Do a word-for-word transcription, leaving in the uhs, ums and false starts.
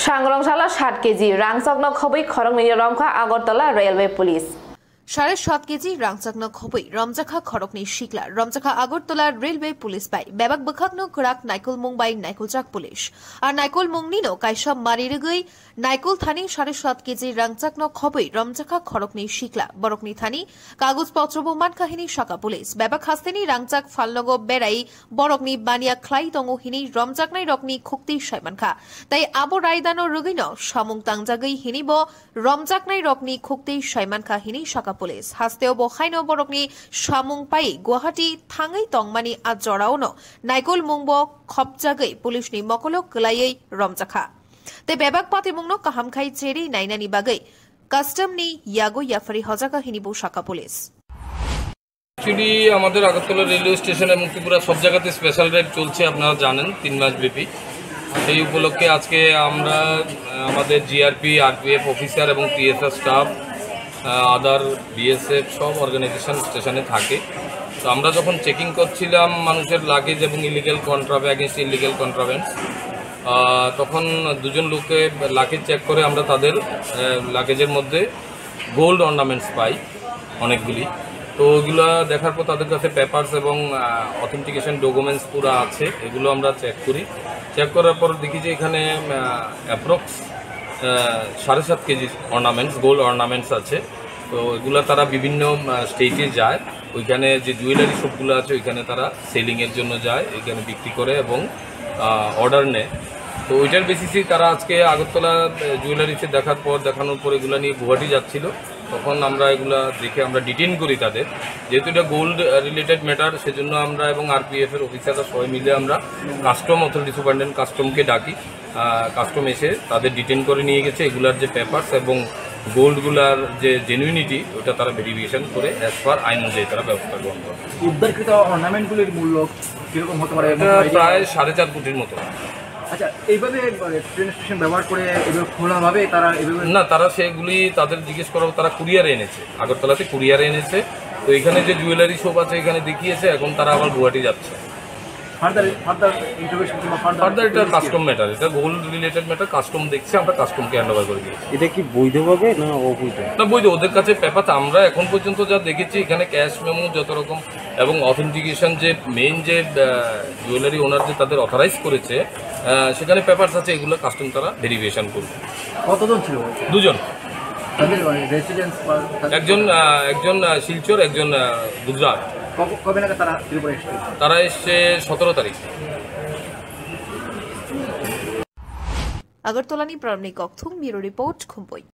Sangrongsaala সাত KG rangchak no khobwi khorok ni romkha Agartala Railway Police. সাড়ে সাত KG rangchak no khobwi romkha khorok ni shikla romkha Agartala Railway Police bai bebak bekhak no krak naikol mumbai naikolchak police ar naikol mungni no kaisa maririgui naikol thani সাড়ে সাত KG rangchak no khobwi romkha khorok ni shikla borok ni thani kagoj potro boman kahini shaka police bebak hasteni rangchak falnogo berai borok ni bania khlai tongo hini romkha nai rokni khukti saimankha tai abo raidano rugino samung tangjagui hini bo romkha nai rokni khukti saimankha hini shaka police hasteo bokhaino borokni samung pai Guwahati thangai tongmani ajorauno naikol mungbo khopjagui police ni mokolo klayei romkha te bebak pati mungno kaham khai cheri nainani bagai custom ni yago yafari hojaka hini bo shaka police. Actually, আমাদের Agartala railway স্টেশনে মুক্তিপুরা সব জায়গাতে special drive চলছে আপনারা জানেন তিন মাস ব্যাপী সেই উপলক্ষে আজকে আমরা আমাদের জিআরপি আরপিএফ অফিসার এবং টিএসআর স্টাফ আদার বিএসএফ সব অর্গানাইজেশন স্টেশনে থাকে তো আমরা যখন চেকিং করছিলাম মানুষের লাগেজ এবং illegal contraband against illegal contrabands তখন দুজন লোককে লাগেজ চেক করে আমরা তাদের লাগেজের মধ্যে গোল্ড অর্নামেন্টস পাই অনেকগুলি তো ওগুলো দেখার পর তাদের কাছে পেপারস এবং অথেন্টিকেশন ডকুমেন্টস পুরো আছে এগুলো আমরা চেক করি চেক করার পর দেখি যে এখানে অ্যাপ্রক্স সাড়ে সাত কেজি অর্নামেন্টস গোল্ড অর্নামেন্টস আছে তো এগুলো তারা বিভিন্ন স্টেটে যায় ওইখানে যে জুয়েলারি শপগুলো আছে ওইখানে তারা সেলিংয়ের জন্য যায় এখানে বিক্রি করে এবং অর্ডার নেয় তো ওইটার বেসিসেই তারা আজকে আগরতলা জুয়েলারিতে দেখার পর দেখানোর পর এগুলো নিয়ে গুয়াহাটি যাচ্ছিল তখন আমরা এগুলা দেখে আমরা ডিটেইন করি তাদের যেহেতু এটা গোল্ড রিলেটেড ম্যাটার সেজন্য আমরা এবং আরপিএফ এর অফিসাররা সবাই মিলে আমরা কাস্টম অথরিটি সুপারিনটেন্ডেন্ট কাস্টমকে ডাকি কাস্টম এসে তাদের ডিটেইন করে নিয়ে গেছে এগুলার যে পেপারস এবং গোল্ডগুলার যে জেনুইনিটি ওটা তারা ভেরিফিকেশন করে অ্যাজ পার আইন অনুযায়ী তারা ব্যবস্থা গ্রহণ করে। উদ্ধারকৃত অর্নামেন্টগুলির মূল্য কিরকম হতে পারে? প্রায় সাড়ে চার কোটির মতো। আচ্ছা, এইভাবে ট্রেন স্টেশন ব্যবহার করে এভাবে খোলাভাবে তারা না তারা সেগুলি তাদের জিজ্ঞেস করা তারা কুরিয়ারে এনেছে আগরতলাতে কুরিয়ারে এনেছে তো এখানে যে জুয়েলারি শপ আছে এখানে দেখিয়েছে এখন তারা আবার গুয়াহাটি যাচ্ছে। ফার্দার এটা কাস্টম ম্যাটার এটা গোল্ড রিলেটেড ম্যাটার কাস্টম দেখছে আমরা কাস্টমকে হ্যান্ড ওভার করে দিয়েছি। এটা কি বৈধভাবে না অবৈধ? না বৈধ ওদের কাছে পেপার আমরা এখন পর্যন্ত যা দেখেছি এখানে ক্যাশ মেমো যত রকম এবং অথেন্টিকেশন যে মেইন যে জুয়েলারি ওনার যে তাদের অথরাইজ করেছে সেখানে পেপারস আছে এগুলো কাস্টম তারা ভেরিফিকেশন করবে। কতজন ছিল? দুজন, একজন একজন শিলচর একজন গুজরাট। কবে নাগাদ তারা তারা এসছে সতেরো তারিখ। আগরতলানি প্রারম্ভিক অক্থুম ব্যুরো রিপোর্ট খুম্পুই।